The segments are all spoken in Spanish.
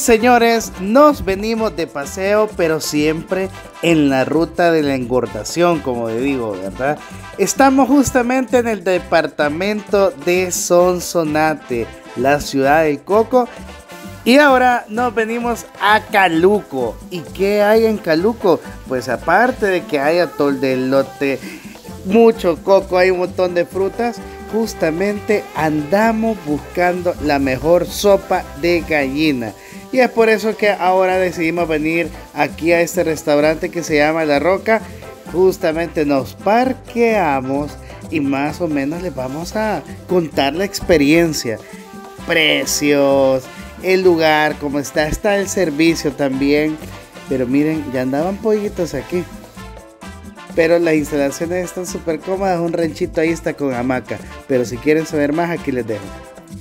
señores, nos venimos de paseo, pero siempre en la ruta de la engordación, como le digo, ¿verdad? Estamos justamente en el departamento de Sonsonate, la ciudad del coco. Y ahora nos venimos a Caluco. ¿Y qué hay en Caluco? Pues aparte de que hay atol de elote, mucho coco, hay un montón de frutas. Justamente andamos buscando la mejor sopa de gallina. Y es por eso que ahora decidimos venir aquí a este restaurante que se llama La Roca. Justamente nos parqueamos y más o menos les vamos a contar la experiencia. Precios, el lugar, cómo está el servicio también. Pero miren, ya andaban pollitos aquí. Pero las instalaciones están súper cómodas. Un ranchito ahí está con hamaca. Pero si quieren saber más, aquí les dejo.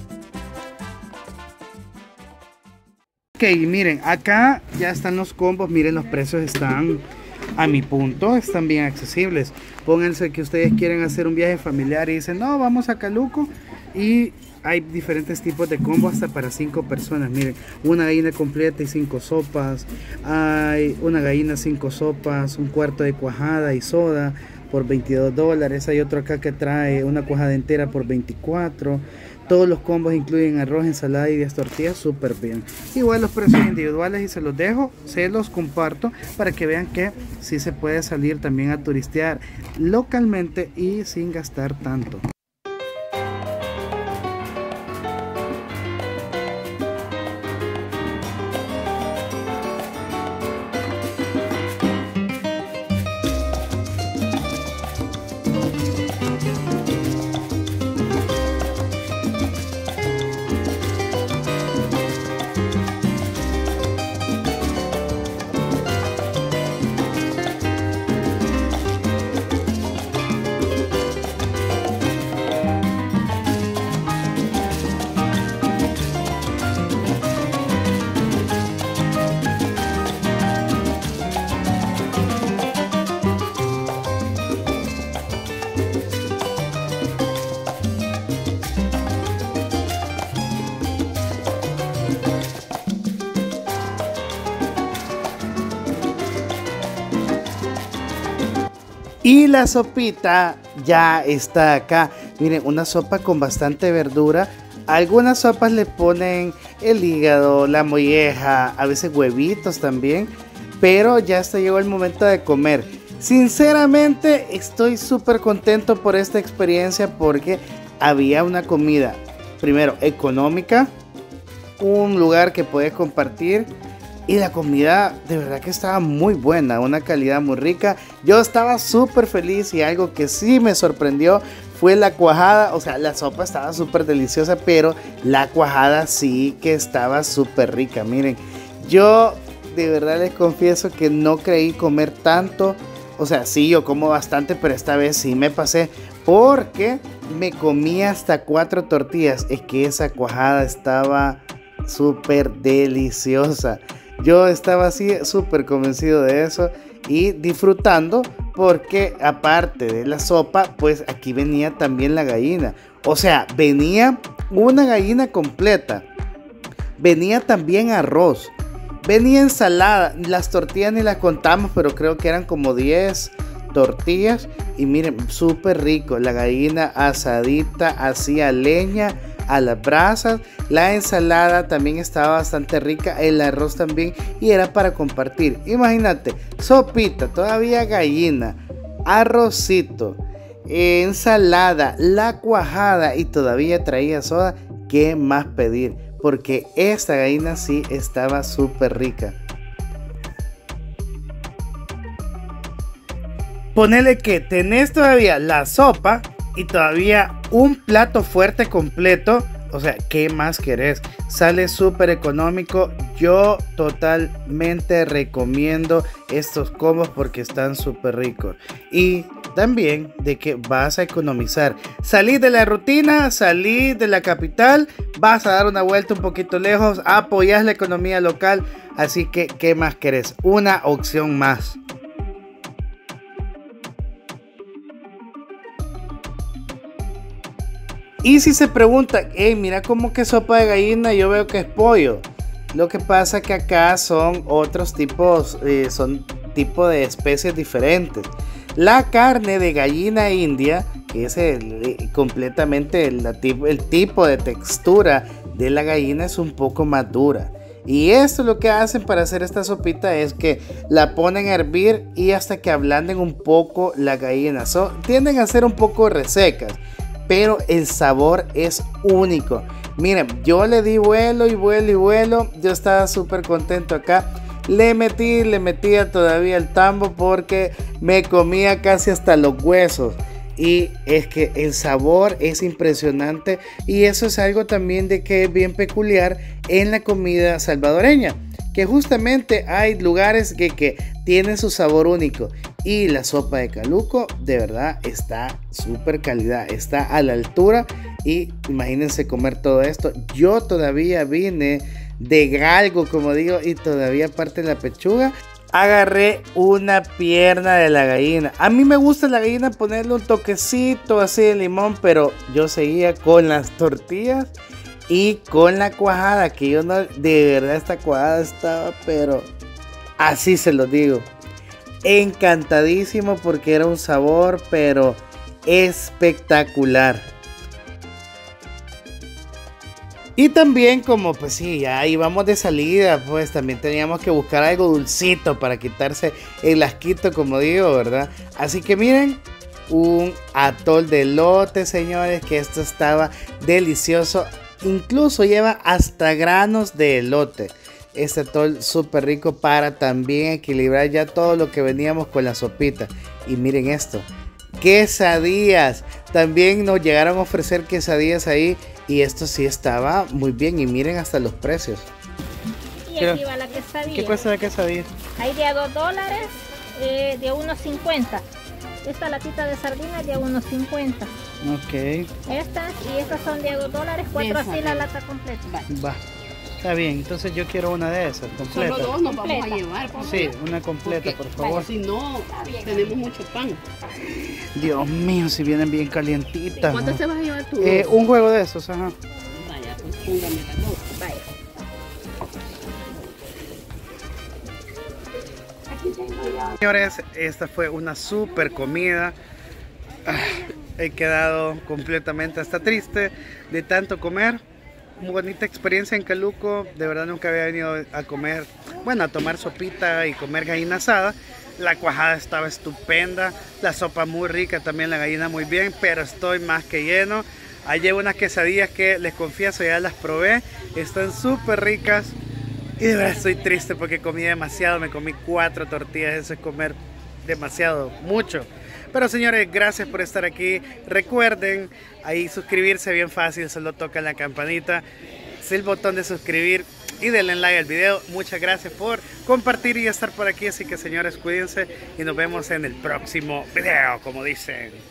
Ok, miren, acá ya están los combos. Miren, los precios están a mi punto, están bien accesibles. Pónganse que ustedes quieren hacer un viaje familiar y dicen, no, vamos a Caluco. Y hay diferentes tipos de combos hasta para 5 personas. Miren, una gallina completa y 5 sopas. Hay una gallina 5 sopas, un cuarto de cuajada y soda por $22. Hay otro acá que trae una cuajada entera por $24. Todos los combos incluyen arroz, ensalada y 10 tortillas, súper bien. Igual los precios individuales y se los dejo, se los comparto para que vean que sí se puede salir también a turistear localmente y sin gastar tanto. Y la sopita ya está acá. Miren, una sopa con bastante verdura. Algunas sopas le ponen el hígado, la molleja, a veces huevitos también. Pero ya hasta llegó el momento de comer. Sinceramente estoy súper contento por esta experiencia porque había una comida, primero, económica. Un lugar que puedes compartir. Y la comida de verdad que estaba muy buena, una calidad muy rica. Yo estaba súper feliz y algo que sí me sorprendió fue la cuajada. O sea, la sopa estaba súper deliciosa, pero la cuajada sí que estaba súper rica. Miren, yo de verdad les confieso que no creí comer tanto. O sea, sí, yo como bastante, pero esta vez sí me pasé porque me comí hasta 4 tortillas. Es que esa cuajada estaba súper deliciosa. Yo estaba así súper convencido de eso y disfrutando porque aparte de la sopa, pues aquí venía también la gallina. O sea, venía una gallina completa. Venía también arroz. Venía ensalada. Las tortillas ni las contamos, pero creo que eran como 10 tortillas. Y miren, súper rico. La gallina asadita, así a leña, a las brasas. La ensalada también estaba bastante rica, el arroz también, y era para compartir. Imagínate, sopita, todavía gallina, arrocito, ensalada, la cuajada y todavía traía soda. ¿Qué más pedir? Porque esta gallina sí estaba súper rica. Ponele que tenés todavía la sopa y todavía un plato fuerte completo. O sea, ¿qué más querés? Sale súper económico. Yo totalmente recomiendo estos combos porque están súper ricos. Y también de que vas a economizar. Salí de la rutina, salí de la capital, vas a dar una vuelta un poquito lejos, apoyas la economía local. Así que, ¿qué más querés? Una opción más. Y si se pregunta, hey, mira como que sopa de gallina, yo veo que es pollo. Lo que pasa que acá son otros tipos, son tipo de especies diferentes. La carne de gallina india, que es completamente el tipo de textura de la gallina, es un poco más dura. Y esto lo que hacen para hacer esta sopita es que la ponen a hervir y hasta que ablanden un poco la gallina. Tienden a ser un poco resecas, pero el sabor es único. Miren, yo le di vuelo y vuelo y vuelo. Yo estaba súper contento acá. Le metía todavía el tambo porque me comía casi hasta los huesos. Y es que el sabor es impresionante. Y eso es algo también de que es bien peculiar en la comida salvadoreña. Que justamente hay lugares que tienen su sabor único. Y la sopa de caluco de verdad está súper calidad. Está a la altura. Y imagínense comer todo esto. Yo todavía vine de galgo, como digo, y todavía aparte de la pechuga, agarré una pierna de la gallina. A mí me gusta la gallina ponerle un toquecito así de limón, pero yo seguía con las tortillas y con la cuajada, que yo no, de verdad esta cuajada estaba, pero así se lo digo, encantadísimo porque era un sabor, pero espectacular. Y también como pues sí, ya íbamos de salida, pues también teníamos que buscar algo dulcito para quitarse el asquito, como digo, ¿verdad? Así que miren, un atol de elote, señores, que esto estaba delicioso. Incluso lleva hasta granos de elote. Este atol súper rico para también equilibrar ya todo lo que veníamos con la sopita. Y miren esto, quesadillas. También nos llegaron a ofrecer quesadillas ahí. Y esto sí estaba muy bien. Y miren hasta los precios. Y aquí va la quesadilla. ¿Qué cuesta la quesadilla? Hay de a $2, de $1.50. Esta latita de sardinas de a $1.50. Ok. Estas y estas son de a $2, 4 así la lata completa. Va. Está bien, entonces yo quiero una de esas, completa. Solo 2 nos vamos a llevar. Sí, una completa, por favor. Si no, tenemos mucho pan. Dios mío, si vienen bien calientitas. ¿Cuántas te vas a llevar tú? Un juego de esos, ajá. Vaya, pues póngame las dos. Vaya. Señores, esta fue una super comida. He quedado completamente hasta triste de tanto comer. Muy bonita experiencia en Caluco. De verdad nunca había venido a comer, bueno, a tomar sopita y comer gallina asada. La cuajada estaba estupenda, la sopa muy rica, también la gallina muy bien, pero estoy más que lleno. Ahí llevo unas quesadillas que les confieso ya las probé, están súper ricas. Y de verdad estoy triste porque comí demasiado, me comí 4 tortillas, eso es comer demasiado, mucho. Pero señores, gracias por estar aquí. Recuerden ahí suscribirse, bien fácil, solo tocan la campanita, es el botón de suscribir y denle like al video. Muchas gracias por compartir y estar por aquí. Así que señores, cuídense y nos vemos en el próximo video, como dicen.